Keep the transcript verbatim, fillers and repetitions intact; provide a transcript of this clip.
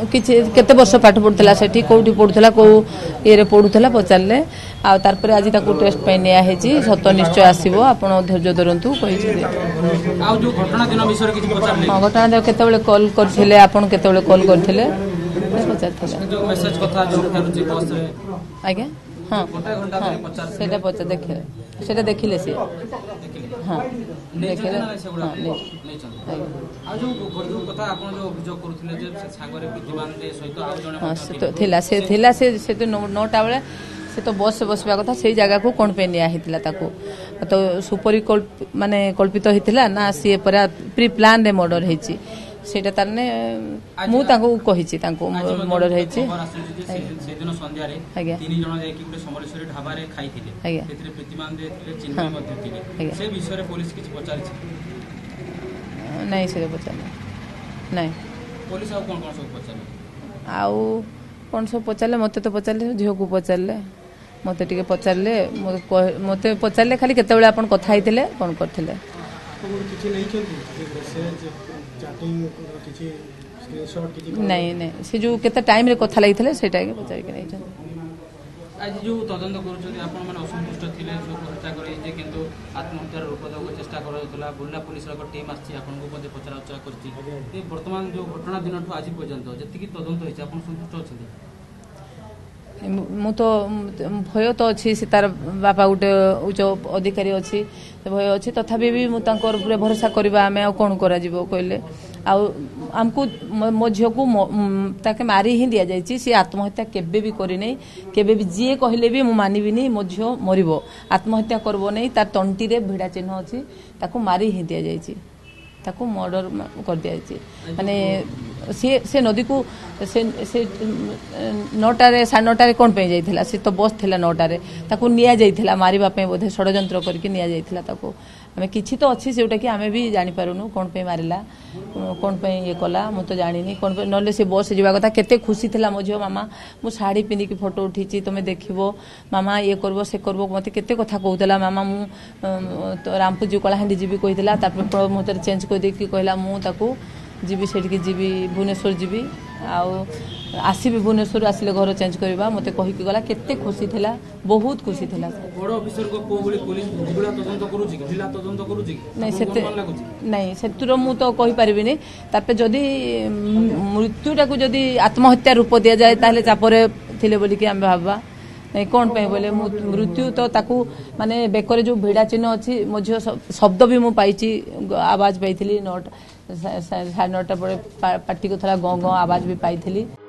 किसी केते वर्ष पाठ पढ़ुला से कौटी पढ़ुला कौ ये पढ़ुला पचारे आर आज ताकू टेस्ट पे नियाहेची सत निश्चय आसो आप धैर्य धरतु घटना दिन केतबेले कॉल करथिले आपण केतबेले कॉल करथिले आज्ञा हाँ सेटा पचार देखिले सेटा देखिले से हाँ देखिले हाँ थिला से थिला से से तो नौटा बेले से तो बस से बसवा कथा से जगह को कौन पे निया हितला ताको तो सुपरिकल्प माने कल्पित हितला ना सी पूरा प्री प्लान रे मर्डर हेची सेटा तारने मु ताको कहिची ताको मर्डर हेची से दिन संध्या रे तीन जण जाकी गुटे समलेश्वरी ढाबा रे खाइथिले सेतिरे प्रतिमान देथिले चिन्ह मध्ये थिले से विषय रे पुलिस किछ पचारिछि नहीं से पचार नहीं पुलिस आ कोन कोन सब पचारले आउ कोन सब पचारले मते तो पचारले झियो को पचारले मते टिके पचारले मते पचारले खाली केते बेले आपण कथा हितले कोन करथिले किछि नहीं चलती मेसेज चैटिंग किछि स्क्रीनशॉट किछि नहीं नहीं से जो केते टाइम रे कथा लागितले सेटा के पचार के नहीं चलती आज जो तदंत करूछथि आपण माने असंतुष्ट थिले जो हत्या करे जे किंतु आत्महत्यार रूप देबो चेष्टा करथला बुल्ला पुलिस रो टीम आछि आपण को मध्ये पचरा उच्चा करछि ए वर्तमान जो घटना दिन ठो आज पर्यंत जति की तदंत होइछ आपण संतुष्ट अछथि मु तो भय तो अच्छी से तार बापा गोटे उच्च अधिकारी अच्छी भय अच्छी तथापि भी मुझे भरोसा करवा आम कौन कहले आमको मो झील को ताके मारी ही दि जाए सी आत्महत्या केबे भी करनी केबे भी जी कहले भी मु मानविनी मो झील मर आत्महत्या करब नहीं तार तंटी रे भिड़ा चिन्ह अच्छी ताको मारी ही दि जाए ताको मर्डर कर दिया माने से से नदी को से से नौटारे साढ़े नौटारे कौन पे जाइथिला से तो बस थिला नौटारे ताको निया जाइथिला मारिबा पे बोधे षडयंत्र करके निया जाइथिला ताको आमे किछि तो अछि सेउटा कि आमे भी जानि पारुनु कोन पे मारिला कोन पे ये कला मु तो जानिनी कोन पे नले से बस जीवा कथा केते खुशी थिला मो झियो मामा मु साड़ी पिनी की फोटो उठीची तमे देखिबो मामा ये करबो से करबो मते केते कथा कहउतला मामा मु तो रामपुर जी कलाहांडी जीबी कहितला तापर मोतर चेंज कर दे कि कहला मु ताको जीबी सेठी जीबी भुवनेश्वर जीबी आसबि भुवनेश्वर आसिले घर चेंज करवा मते कहि कि गला केते खुशी थिला बहुत खुशी थिला बड़ ऑफिसर को को बोली पुलिस जिगुला तदंत करूची कि ढिला तदंत करूची नहीं सेते नहीं सेतुर मु तो कहि परिबि नै तापे जदी मृत्युटा को जदी आत्महत्या रूप दिया जाए ताले चापरे थिले बोली कि हम भाबा नहीं कौन पे बोले मृत्यु तो ताकू माने बेकरे जो भिड़ा चिन्ह अच्छी मो झील शब्द भी मुझे पाई आवाज पाई नौट साढ़े नौटा पर पार्टी को थोड़ा गौ गौ आवाज भी पाई